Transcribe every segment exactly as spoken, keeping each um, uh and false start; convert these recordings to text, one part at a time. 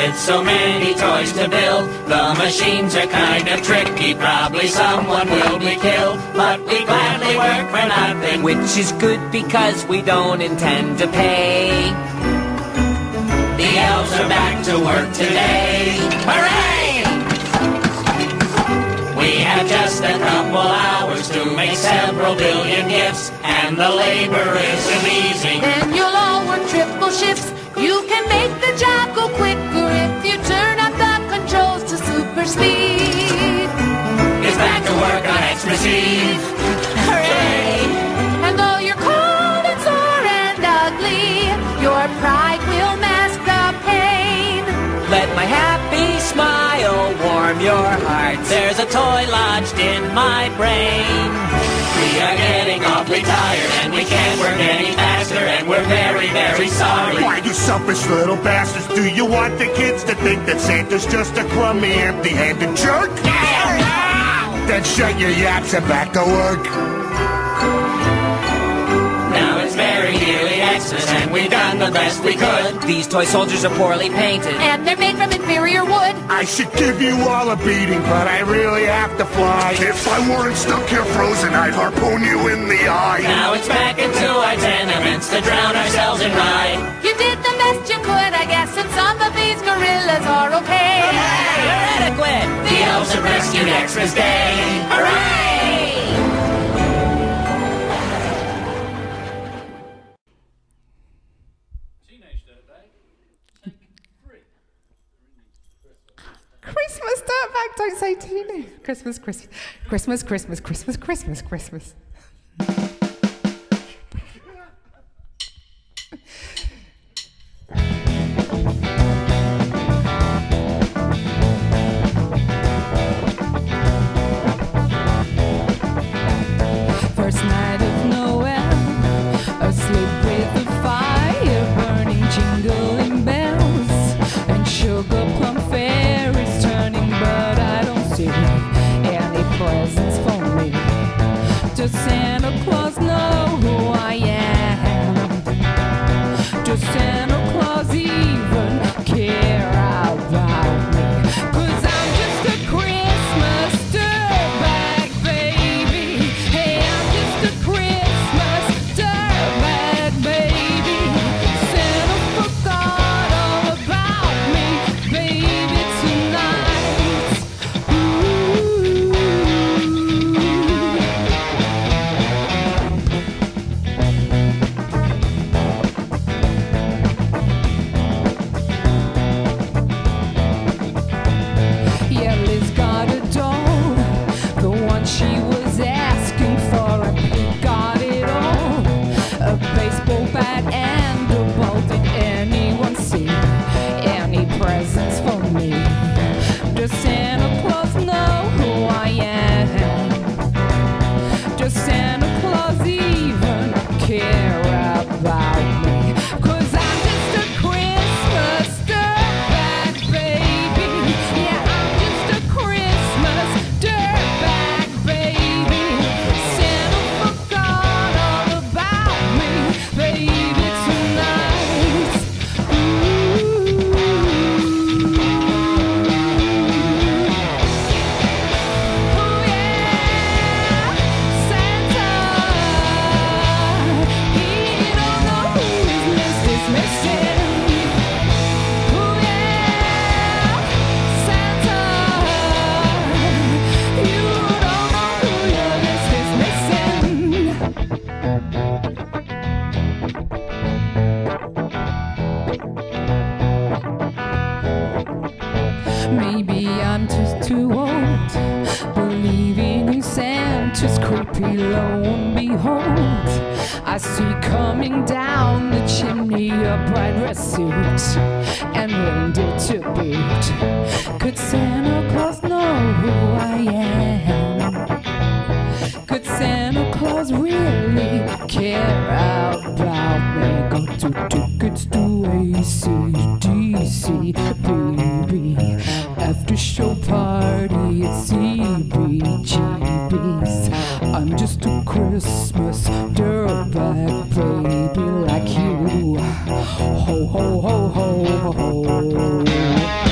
With so many toys to build, the machines are kind of tricky. Probably someone will be killed, but we gladly work for nothing, which is good because we don't intend to pay. The elves are back to work today. Hooray! We have just a couple hours to make several billion gifts, and the labor isn't easy. Then you'll all work triple shifts. You can make the job go quicker if you turn up the controls to super speed. It's back to work on Xmas Eve. Hooray! And though you're cold and sore and ugly, your pride will mask the pain. Let my happy smile warm your heart. There's a toy lodged in my brain. We are getting awfully tired, and we can't work any faster, and we're very, very sorry. Why, you selfish little bastards, do you want the kids to think that Santa's just a crummy, empty-handed jerk? Yeah. Then shut your yaps and back to work. Now it's very nearly Xmas, and we've done the best we could. These toy soldiers are poorly painted, And they're made from inferior wood. I should give you all a beating, but I really have to fly. If I weren't stuck here frozen, I'd harpoon you in the eye. Now it's back into our tenements to drown ourselves in rye. You did the best you could, I guess, and some of these gorillas are okay. you're adequate. The elves have rescued Xmas Day. Hooray! Christmas dirtbag, don't say Tina. Christmas, Christmas, Christmas, Christmas, Christmas, Christmas, Christmas. First night of Noel, asleep with the fire burning, jingling bells and sugar plum fairies turning, but I don't see any presents for me. Does Santa Claus know who I am? Does Santa Claus even care about me? 'Cause I'm just a Christmas dirtbag, baby. Hey, I'm just a Christmas dirtbag, baby. Santa forgot all about me, baby, tonight. Ooh. Yeah, Liz got a doll, the one she was asking for, and Pete got it all. A baseball bat and a ball. Did anyone see any presents for me? Does Santa Claus know who I am? Does Santa Claus even care about me? 'Cause I'm just a Christmas dirtbag, baby. Yeah, I'm just a Christmas dirtbag, baby. Santa forgot all about me, baby, tonight. Ooh. Oh yeah, Santa, he don't know who his list is missing. Oh yeah, Santa, you don't know who your list is missing. Maybe I'm just too old, believing in Santa's creepy lo and behold, I see coming down the chimney a bright red suit and reindeer to boot. Could Santa Claus know who I am? Could Santa Claus really care about me? Go to tickets to A C D C, baby. After show party at C B G B's. I'm just a Christmas dirtbag, baby, like you. Ho, ho, ho, ho, ho.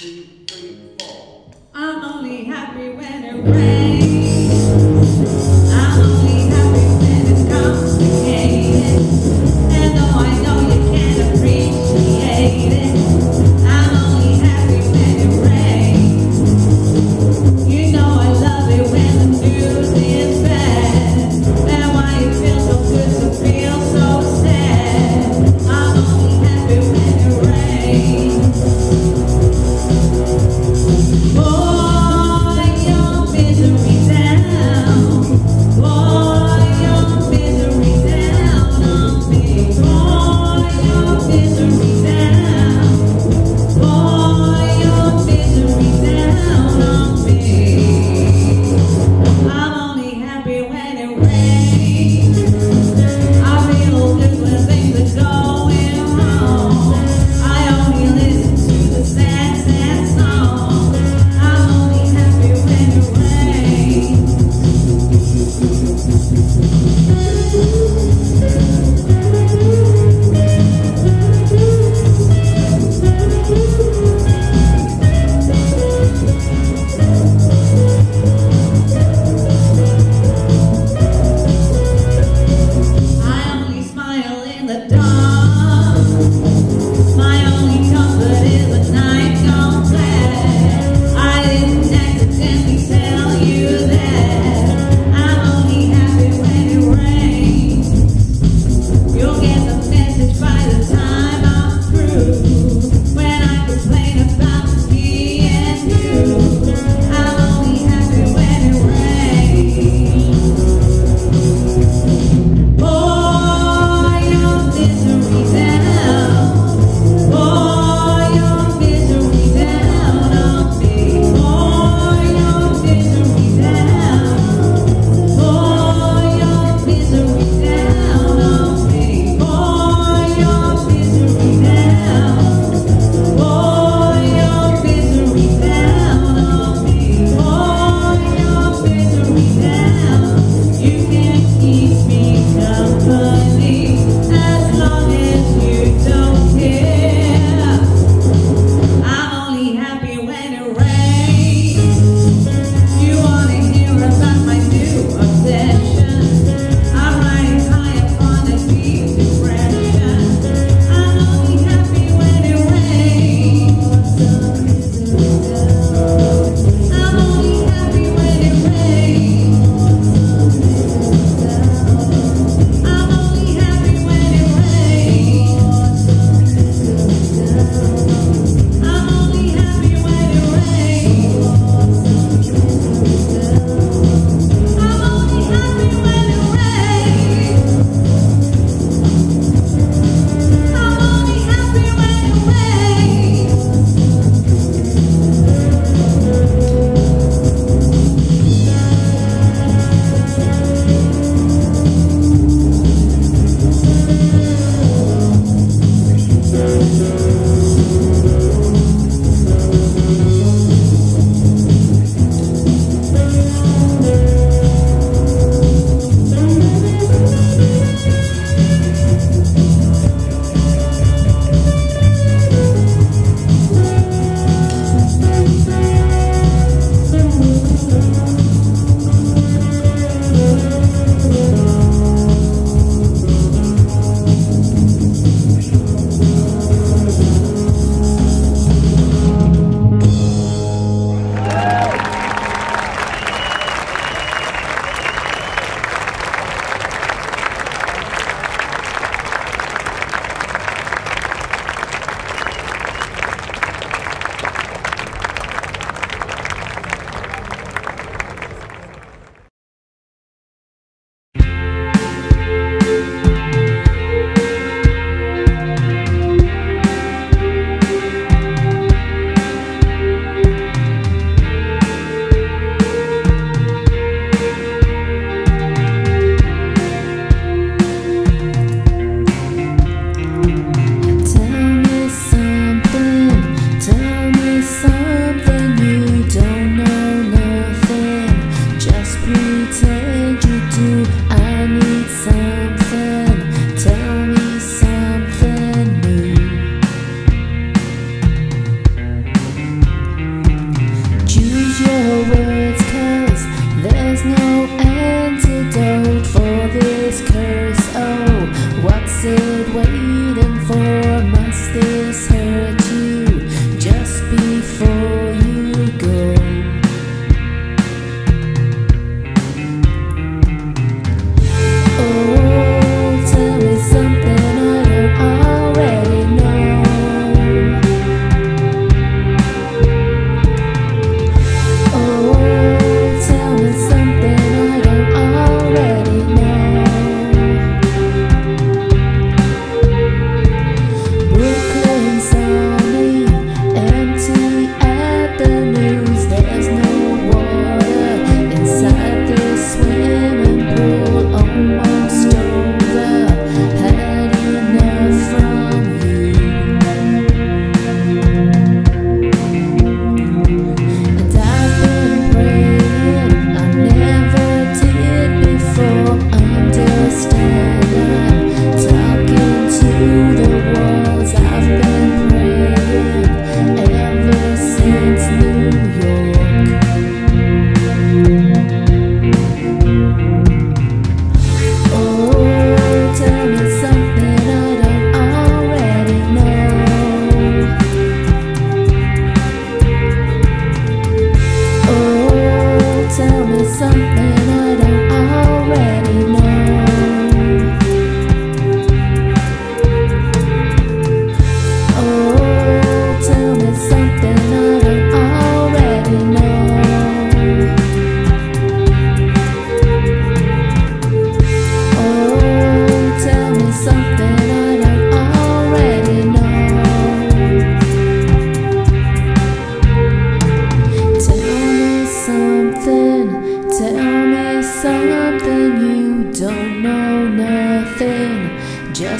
I'm only happy when it rains. I'm only happy when it's complicated. And though I know you can't appreciate it, I'm only happy when it rains. You know I love it when the news is bad. And why it feels so good to feel so sad. I'm only happy when it rains. Oh, your misery down.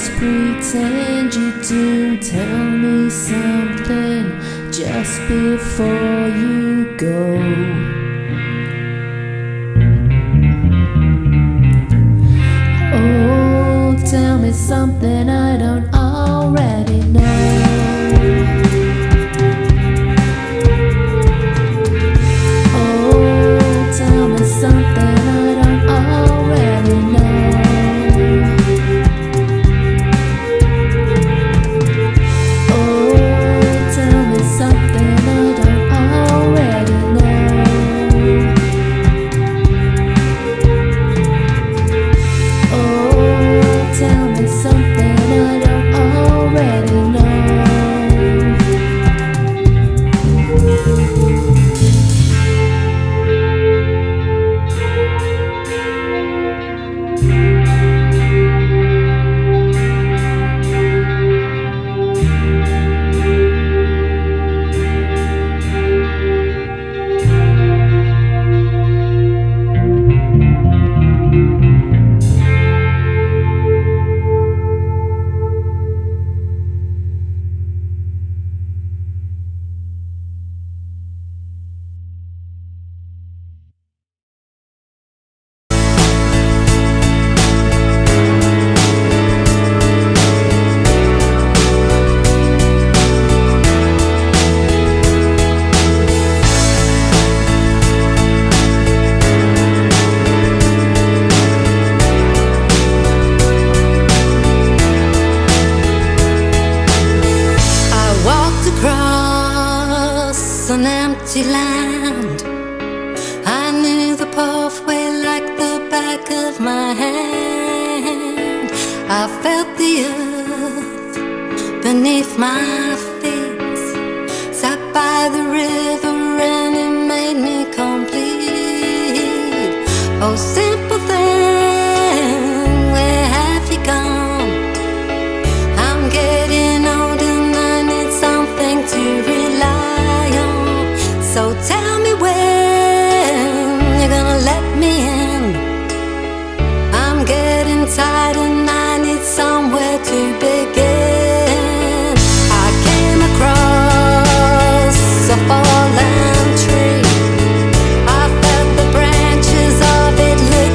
Just pretend you do. Tell me something just before you go. Oh, tell me something I don't already know. Oh, tell me something I don't already know. Oh, tell me something I don't already know. Oh, tell me something I don't already know. An empty land. I knew the pathway like the back of my hand. I felt the earth beneath my feet. Sat by the river and it made me complete. Oh, simple thing, where have you gone? I'm getting old and I need something to rely on. So tell me when you're gonna let me in. I'm getting tired and I need somewhere to begin. I came across a fallen tree. I felt the branches of it lick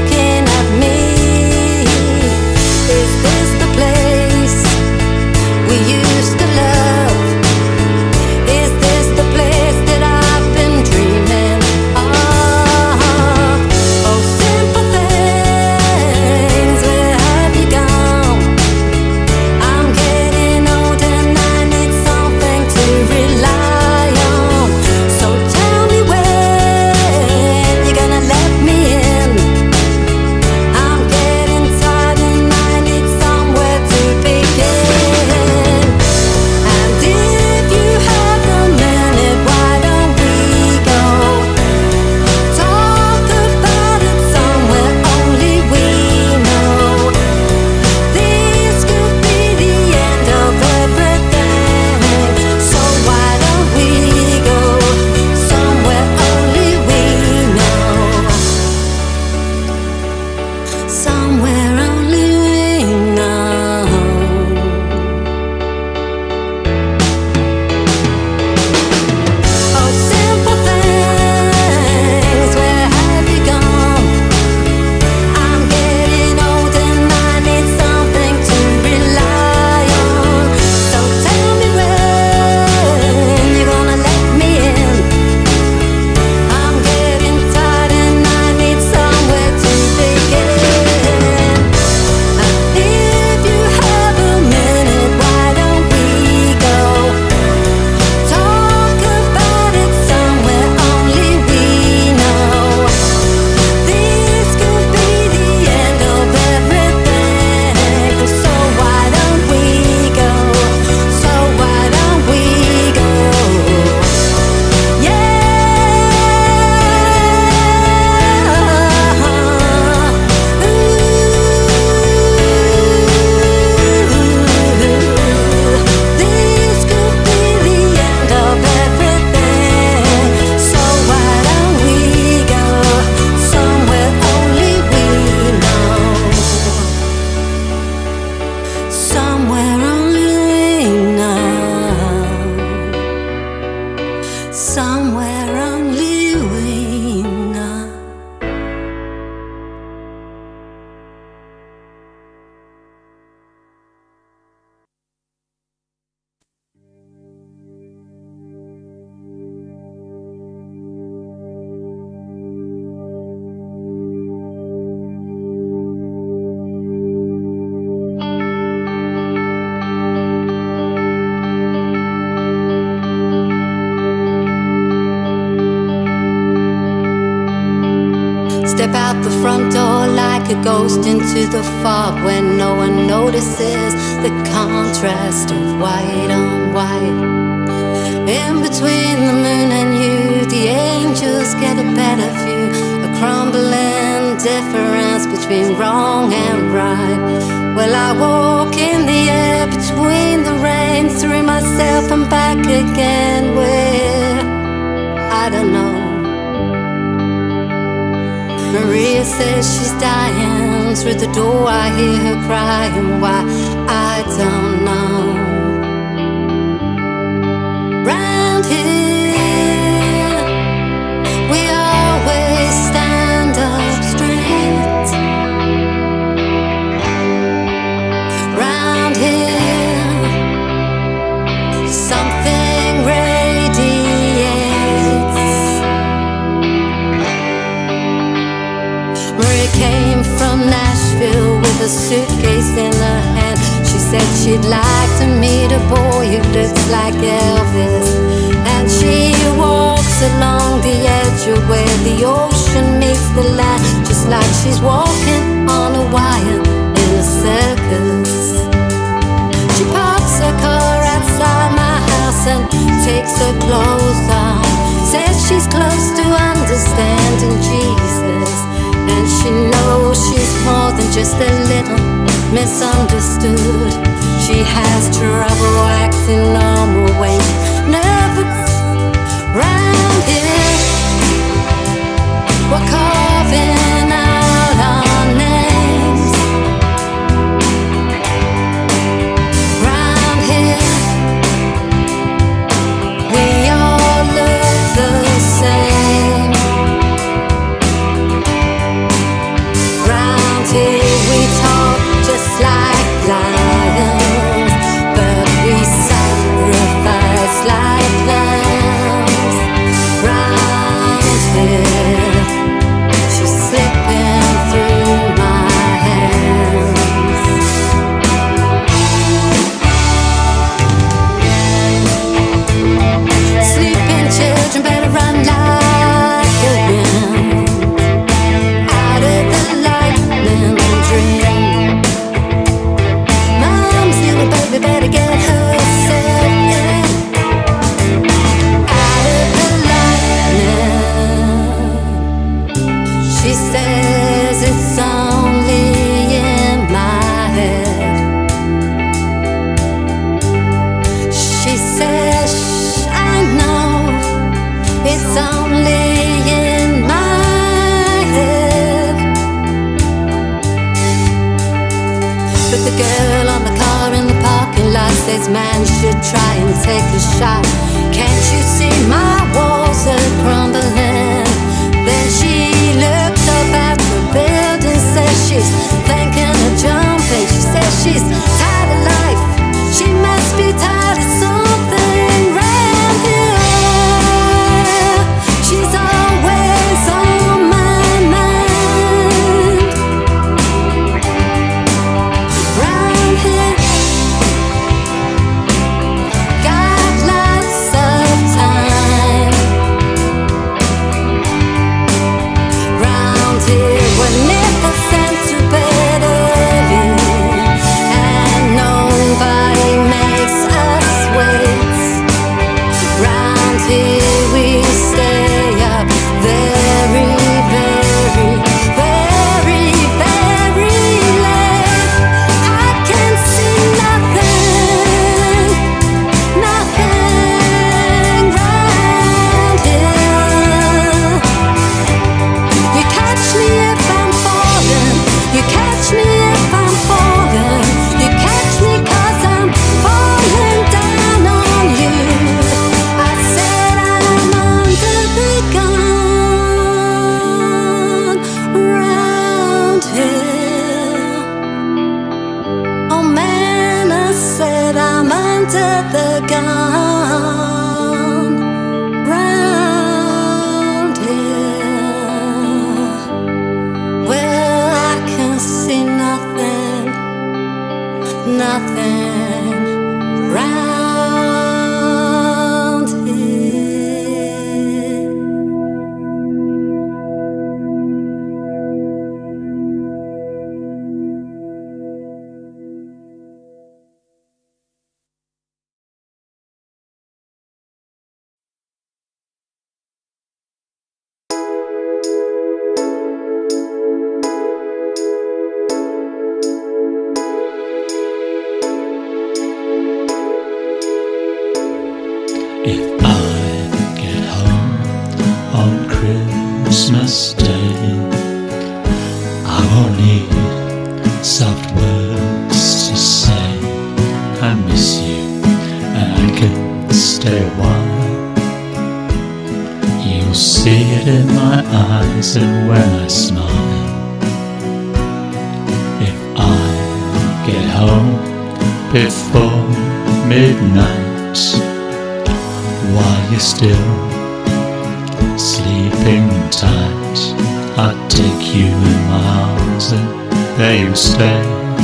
Step out the front door like a ghost into the fog when no one notices the contrast of white on white. In between the moon and you, the angels get a better view, a crumbling difference between wrong and right. Well, I walk in the air between the rain, through myself and back again, where I don't know. Maria says she's dying, through the door I hear her crying, why I don't know. Round here we always stand up straight. Round here something radiates. Maria came from Nashville with a suitcase in her hand. She said she'd like to meet a boy who looks like Elvis. And she walks along the edge of where the ocean meets the land, just like she's walking on a wire in a circus. She parks her car outside my house and takes her clothes off. Says she's close to understanding Jesus, and she knows she's more than just a little misunderstood. She has trouble acting normal when she's nervous. Round here we're carving out our names. Round here we all look the same. Round here we talk just like lions, but we sacrifice like lambs. Round here she's slipping through my hands. Sleeping children better run like the wind out of the lightning dream. Mom's little baby better get herself in out of the lightning. She says it's only in my head. She says I know it's only in my head. But the girl on the car in the parking lot says man should try and take a shot. Can't you see my walls are crumbling? Then she looked up at the building, says she's thinking of jumping. She says she's tired of life, she must be tired of something. Round here she's always on my mind. Round here got lots of time. Round here we're never sent to bed early, and nobody makes us wait. Round here we stay up very, very, very, very late. I can see nothing, nothing round here. You catch me if I'm falling, you catch me if I'm falling, you catch me 'cause I'm falling down on you. I said I'm under the gun round here. Oh man, I said I'm under the gun round here. Well, I can see nothing, nothing round here. on Christmas Day. I won't need soft words to say I miss you, and I can stay a while. You'll see it in my eyes and when I smile. If I get home before midnight, while you're still sleeping tight, I'll take you in my arms and there you stay.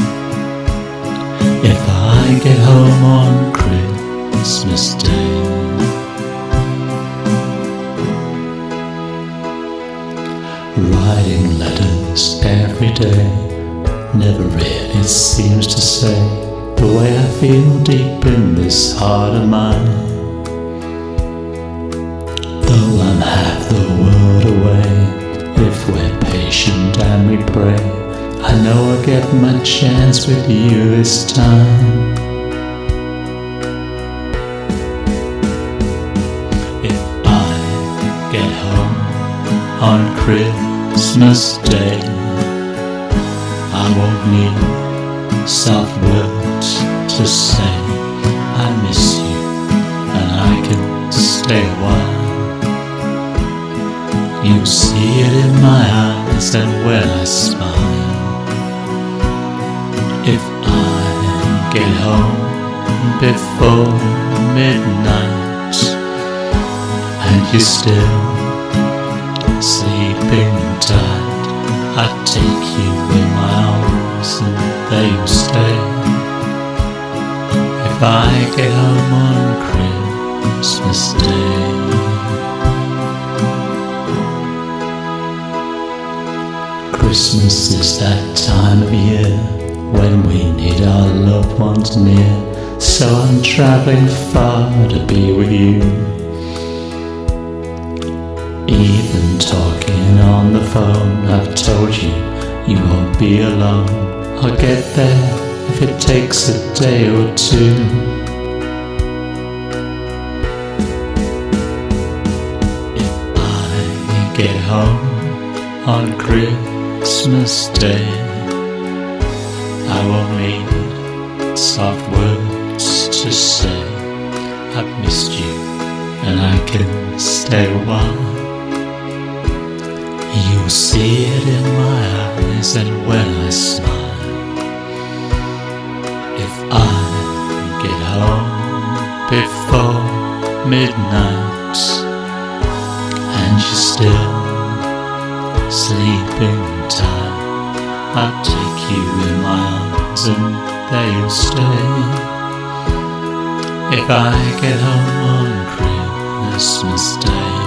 If I get home on Christmas Day. Writing letters every day never really seems to say the way I feel deep in this heart of mine. Though I'm half the world away, if we're patient and we pray, I know I'll get my chance with you this time. If I get home on Christmas Day, I won't need soft words to say I miss you, and I can stay a while. You see it in my eyes and when I smile. If I get home before midnight and you're still sleeping tight, I'd take you in my arms and there you stay. If I get home on Christmas Day. Christmas is that time of year when we need our loved ones near, so I'm traveling far to be with you. Even talking on the phone, I've told you you won't be alone. I'll get there if it takes a day or two. If I get home on Christmas Day, I won't need soft words to say I've missed you, and I can stay a while. You'll see it in my eyes and when I smile. If I get home before midnight and you're still sleeping tight, I'll take you in my arms and there you'll stay. If I get home on Christmas Day.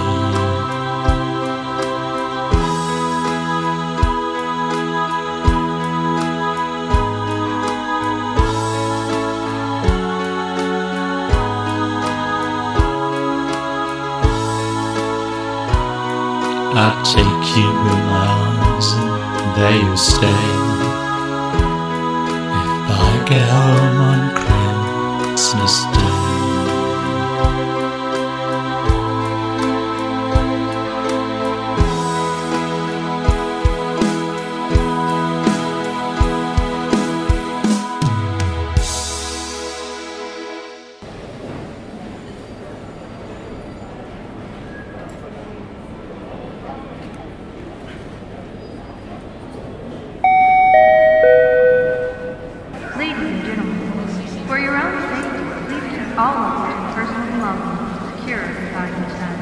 I'll take you in my arms and there you'll stay. If I get home on Christmas Day. All levels of personal belongings secure inside your stand.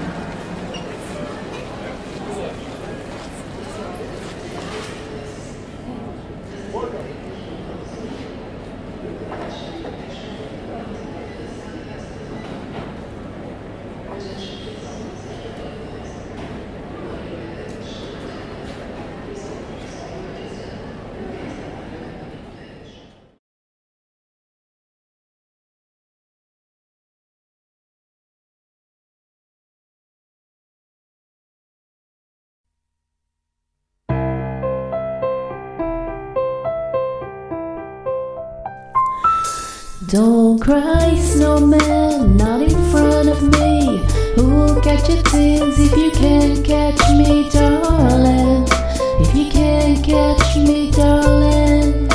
Don't cry, snowman, not in front of me. Who'll catch your tears if you can't catch me, darling? If you can't catch me, darling.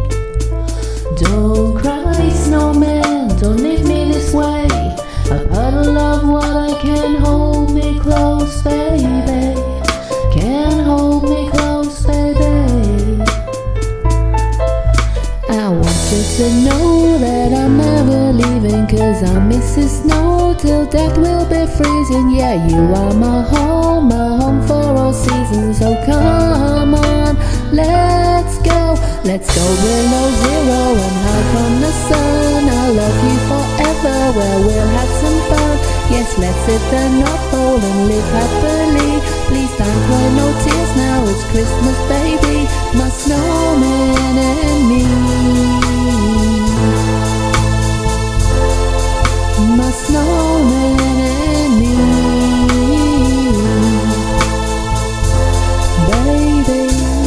Don't cry, snowman, don't leave me this way. A puddle of water can hold me close, baby. Can hold me close, baby. I want you to know that I'm never leaving, 'cause I miss the snow till death will be freezing. Yeah, you are my home, my home for all seasons. So come on, let's go. Let's go below zero and hide from the sun. I'll love you forever, where we'll have some fun. Yes, let's hit the North Pole and live happily. Please don't cry, no tears now, it's Christmas, baby. My snowman and me. My snowman and me, baby.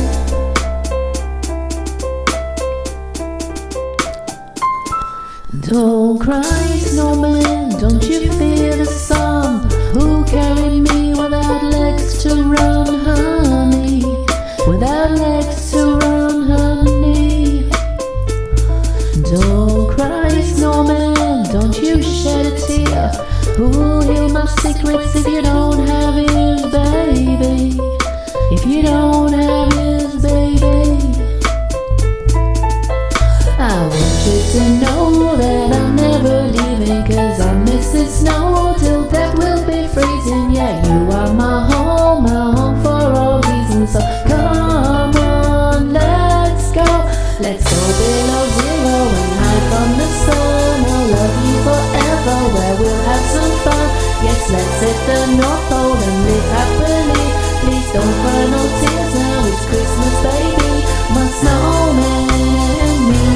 Don't cry, snowman, don't you feel the sun? Who carried me without legs to run, honey? Without legs to run, honey. Don't cry, snowman, don't you shed a tear. Who'll heal my secrets if you don't have ears, baby? If you don't have ears, baby. I want you to know that I'm never leaving, 'cause I miss the snow till death will be freezing. Yeah, you are my home, my home for all reasons. So come on, let's go. Let's go below zero and hide from the sun. I'll love you forever, where we'll have some fun. Yes, let's hit the North Pole and live happily. Please don't cry, no tears now, it's Christmas, baby. My snowman and me.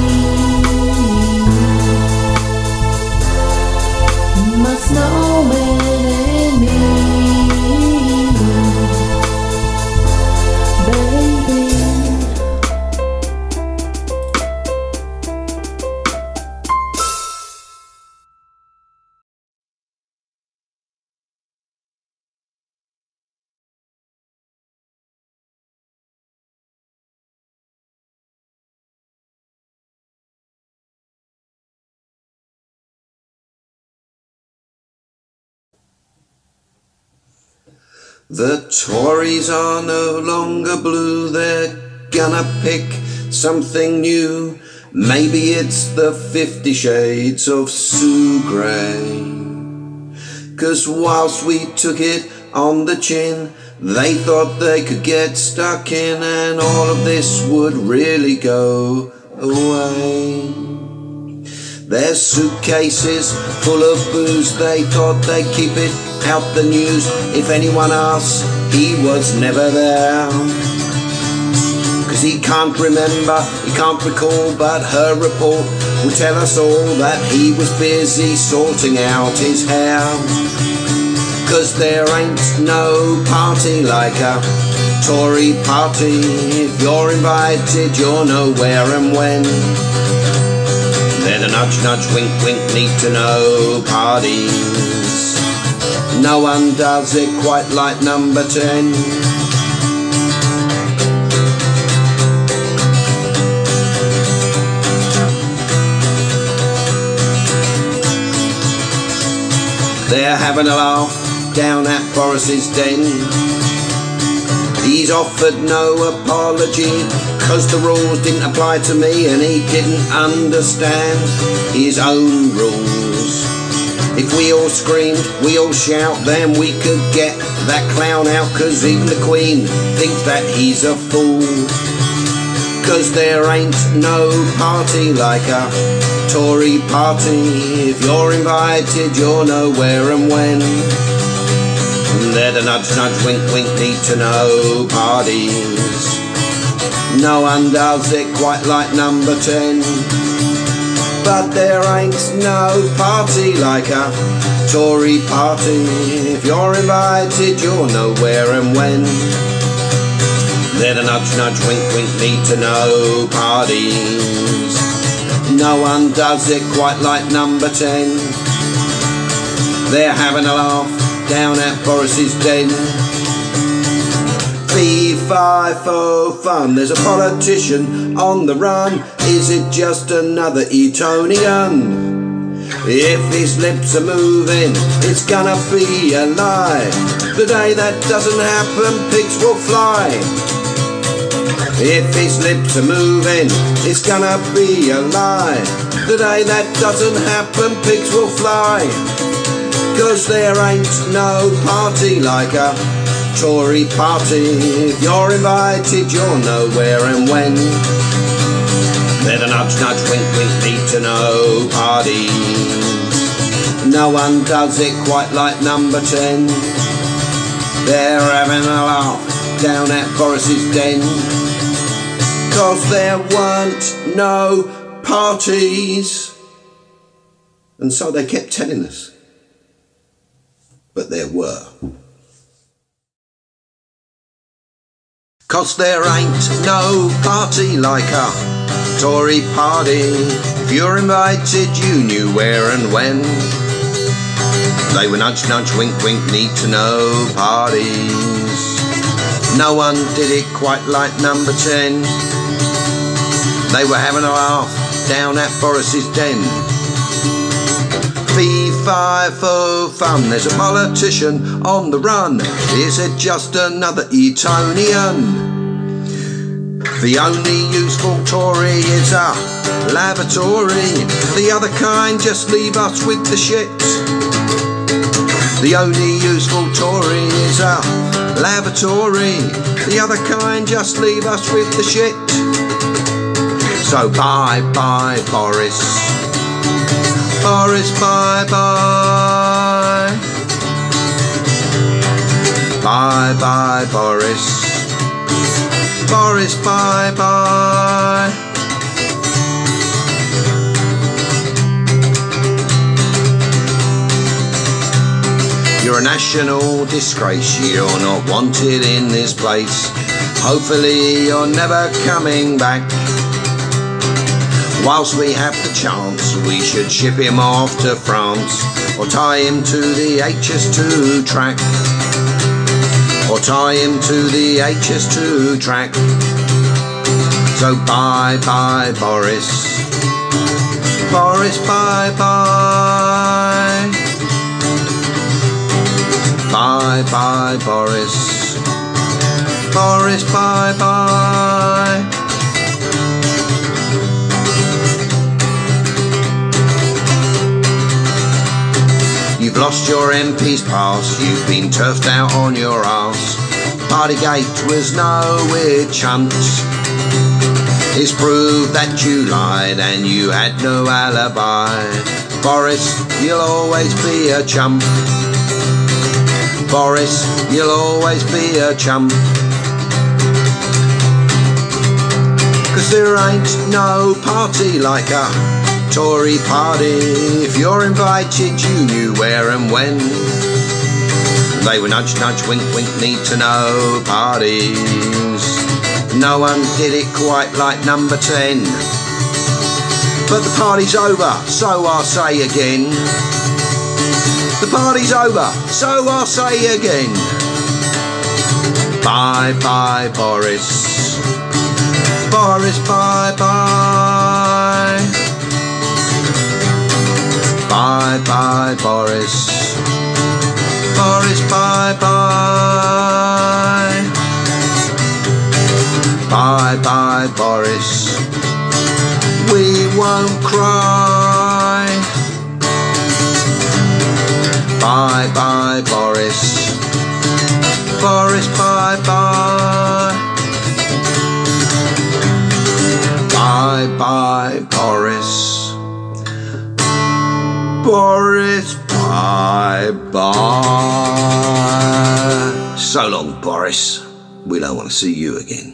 My snowman and me, baby. The Tories are no longer blue, they're gonna pick something new. Maybe it's the Fifty Shades of Sue Grey. 'Cause whilst we took it on the chin, they thought they could get stuck in, and all of this would really go away. Their suitcases full of booze, they thought they'd keep it out the news. If anyone asks, he was never there. 'Cause he can't remember, he can't recall, but her report will tell us all that he was busy sorting out his hair. 'Cause there ain't no party like a Tory party. If you're invited, you'll know where and when. They're the nudge, nudge, wink, wink, need to know parties. No one does it quite like number ten. They're having a laugh down at Boris's den. He's offered no apology, 'cause the rules didn't apply to me and he didn't understand his own rules. If we all screamed, we all shout, then we could get that clown out, 'cause even the Queen thinks that he's a fool. 'Cause there ain't no party like a Tory party. If you're invited, you'll know where and when. They're the nudge, nudge, wink, wink, need to know parties. No one does it quite like number ten. But there ain't no party like a Tory party. If you're invited, you'll know where and when. They're the nudge, nudge, wink, wink, need to know parties. No one does it quite like number ten. They're having a laugh down at Boris's den. Fee, fi, fo, fum, there's a politician on the run. Is it just another Etonian? If his lips are moving, it's gonna be a lie. The day that doesn't happen, pigs will fly. If his lips are moving, it's gonna be a lie. The day that doesn't happen, pigs will fly. Cause there ain't no party like a Tory party. If you're invited, you'll know where and when. They're the nudge, nudge, wink, wink, need to know parties. No one does it quite like number ten. They're having a laugh down at Boris's den. Cause there weren't no parties. And so they kept telling us. But there were. Cause there ain't no party like a Tory party. If you're invited, you knew where and when. They were nudge, nudge, wink, wink, need to know parties. No one did it quite like number ten. They were having a laugh down at Boris's den. Fee, fi, fo, fum, there's a politician on the run. Is it just another Etonian? The only useful Tory is a lavatory. The other kind just leave us with the shit. The only useful Tory is a lavatory. The other kind just leave us with the shit. So bye bye Boris. Boris bye bye. Bye bye Boris. Boris bye bye. You're a national disgrace, you're not wanted in this place. Hopefully you're never coming back. Whilst we have the chance, we should ship him off to France, or tie him to the H S two track. Or tie him to the H S two track. So bye bye Boris. Boris bye bye. Bye bye Boris. Boris bye bye. You've lost your M P's pass, you've been turfed out on your arse. Partygate was no witch hunt. It's proved that you lied and you had no alibi. Boris, you'll always be a chump. Boris, you'll always be a chump. Cause there ain't no party like a Tory party. If you're invited, you knew where and when. They were nudge, nudge, wink, wink, need to know parties. No one did it quite like number ten. But the party's over, so I'll say again. The party's over, so I'll say again. Bye bye Boris. Boris bye bye. Bye bye Boris. Boris bye bye. Bye bye Boris. We won't cry. Bye bye Boris. Boris bye bye. Bye bye Boris. Boris, bye bye. So long, Boris. We don't want to see you again.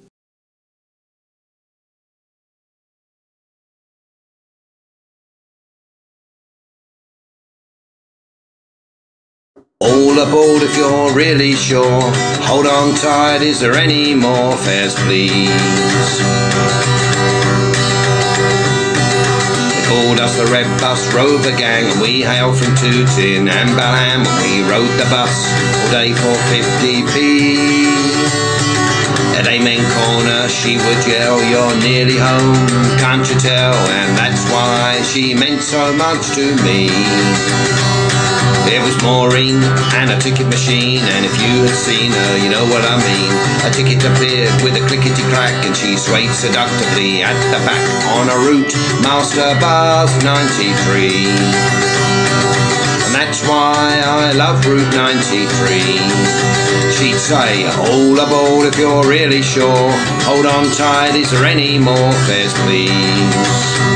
All aboard if you're really sure. Hold on tight, is there any more fares, please? called us the Red Bus Rover Gang, and we hailed from Tooting and Balham, and we rode the bus all day for fifty p. At Amen Corner she would yell, "You're nearly home, can't you tell?" And that's why she meant so much to me. It was Maureen and a ticket machine, and if you had seen her, you know what I mean. A ticket appeared with a clickety-clack, and she swayed seductively at the back on a route Master Bus ninety-three. And that's why I love Route ninety-three. She'd say, "All aboard if you're really sure. Hold on tight, is there any more fares, please?"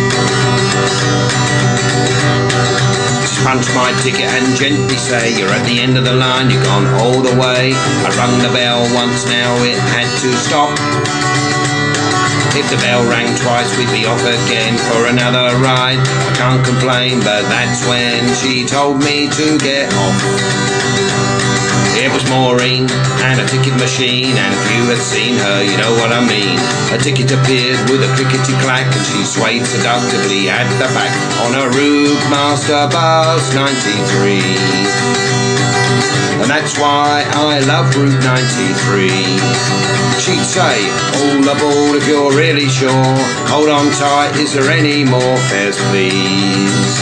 Punch my ticket and gently say, "You're at the end of the line, you've gone all the way." I rung the bell once, now it had to stop. If the bell rang twice, we'd be off again for another ride. I can't complain, but that's when she told me to get off. It was Maureen and a ticket machine, and if you had seen her, you know what I mean. A ticket appeared with a clickety-clack, and she swayed seductively at the back on a Route Master Bus ninety-three. And that's why I love Route ninety-three. She'd say, "All aboard if you're really sure. Hold on tight, is there any more fares, please?"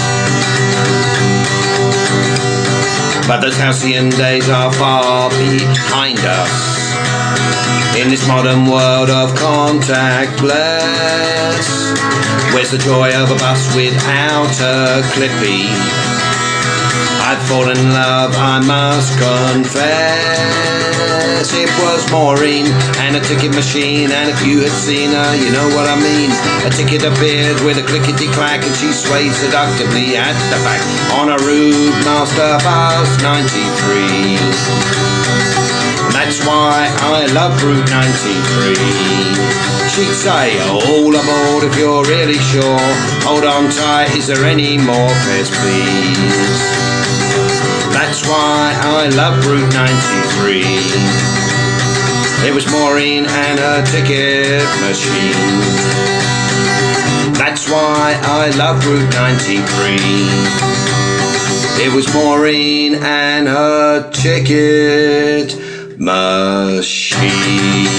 But those halcyon days are far behind us. In this modern world of contactless, where's the joy of a bus without a clippy? I'd fallen in love, I must confess. It was Maureen and a ticket machine, and if you had seen her, you know what I mean. A ticket appeared with a clickety-clack, and she swayed seductively at the back on a Route Master Bus ninety-three. And that's why I love Route ninety-three. She'd say, "All aboard if you're really sure. Hold on tight, is there any more fares, please?" That's why I love Route ninety-three. It was Maureen and her ticket machine. That's why I love Route ninety-three. It was Maureen and her ticket machine.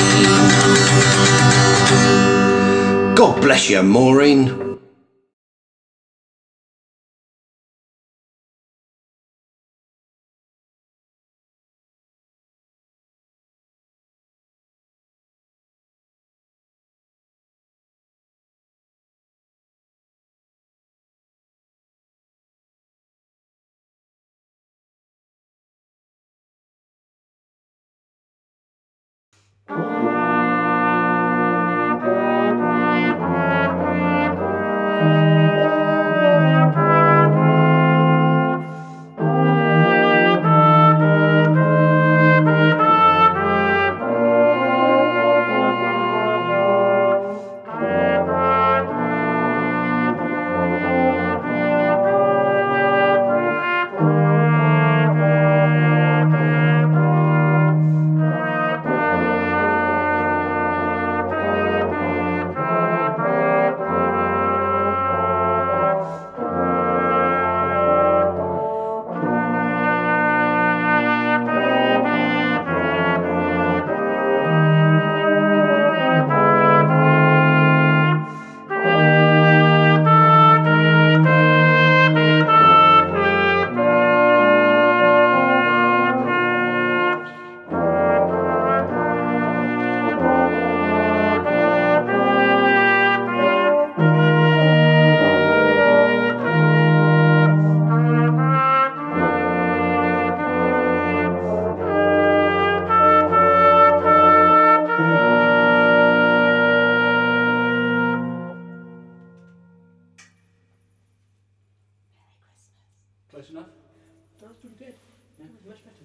God bless you, Maureen. Close enough? That was pretty good. Yeah, much better.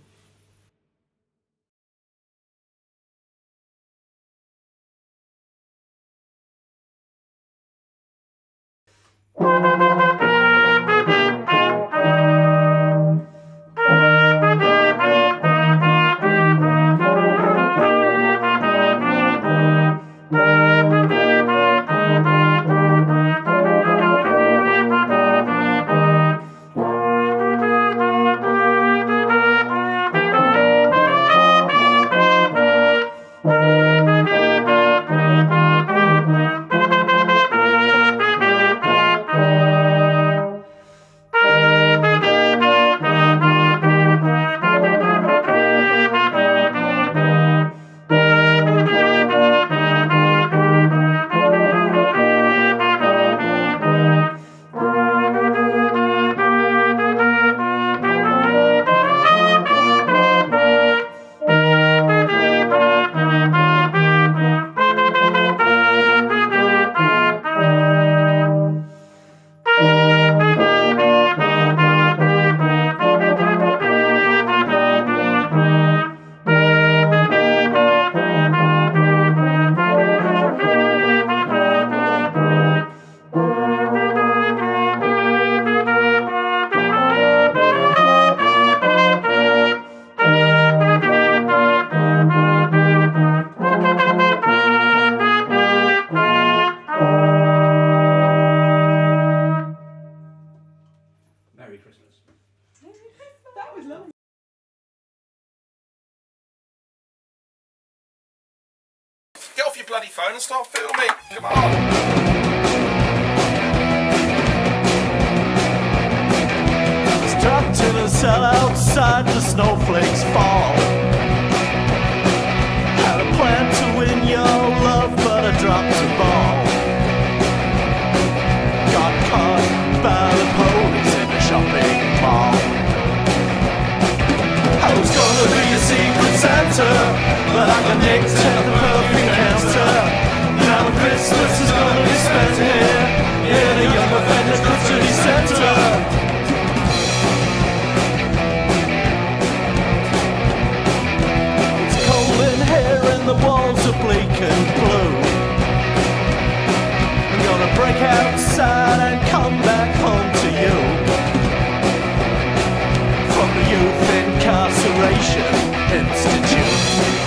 your bloody phone and start filming. Come on. Trapped in a cell outside, the snowflakes fall. Had a plan to win your love, but I dropped the ball. Got caught by the police in a shopping mall. I was gonna be a secret Santa, but I got nicked at the perfume counter. Now Christmas is gonna be spent here in a young offender custody center. The walls are bleak and blue. I'm gonna break outside and come back home to you. From the Youth Incarceration Institute.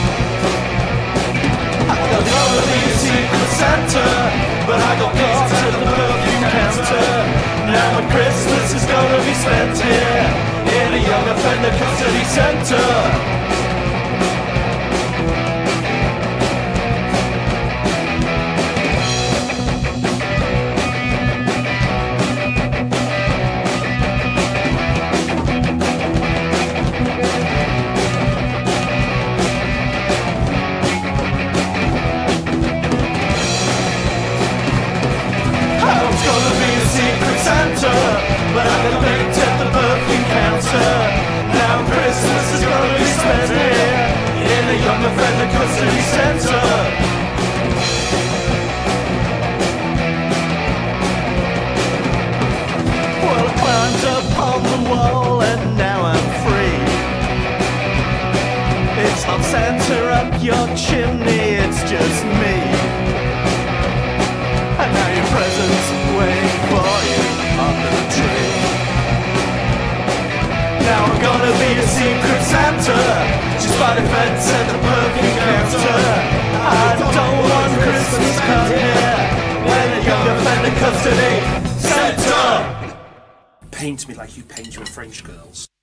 I got gonna be a secret Santa, but I got caught at the perfume counter. Now my Christmas is gonna be spent here in a young offender custody center. But I got baked at the perfume counter. Now Christmas is gonna be spent here in a young offender custody center. Well, I climbed up on the wall and now I'm free. It's not Santa up your chimney, it's just me. And now your present's waiting for you under the tree. Now I'm gonna be a secret Santa, just by the fence and the perfume counter. I don't want Christmas card here in a young offender custody center. Paint me like you paint your French girls.